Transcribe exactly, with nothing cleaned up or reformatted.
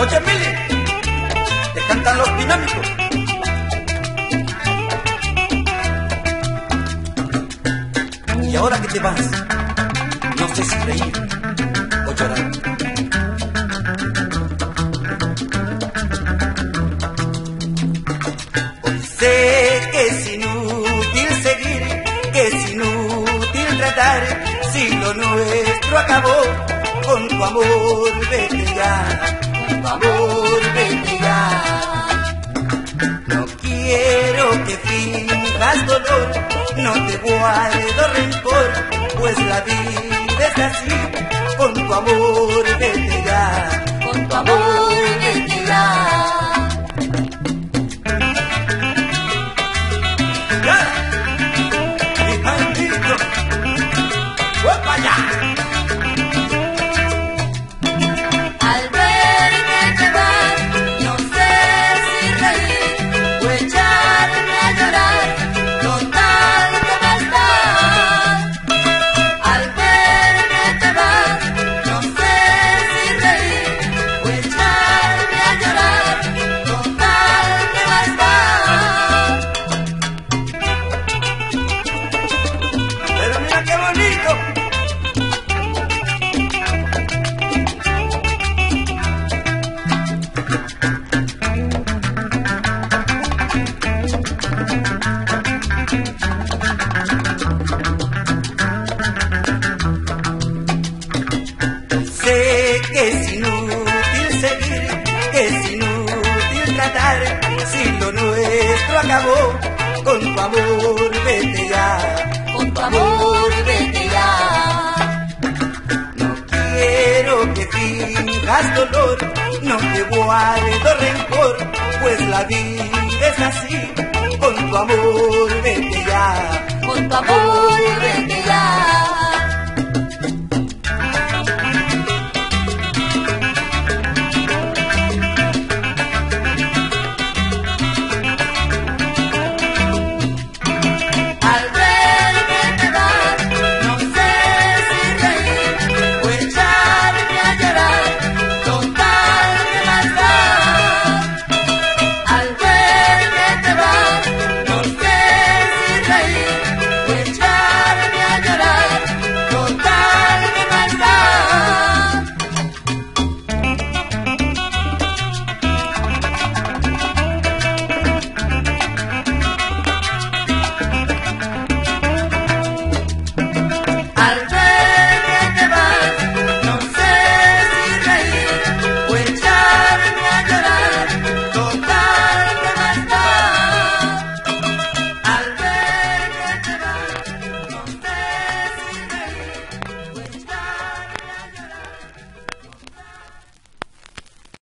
Oye, Mili, te cantan los dinámicos. Y ahora que te vas, no sé si reír o llorar. Hoy sé que es inútil seguir, que es inútil tratar, si lo nuestro acabó. Con tu amor vete ya, con tu amor vete ya. No quiero que finjas dolor, no te guardo rencor, pues la vida es así. Con tu amor vete ya, con tu amor vete ya. ¡Ya! ¡Mi maldito! ¡Opa ya! Sé que es inútil seguir, que es inútil tratar, si lo nuestro acabó. Con tu amor vete ya, con tu amor vete ya. No quiero que finjas dolor, no te guardo rencor, pues la vida es así. Con tu amor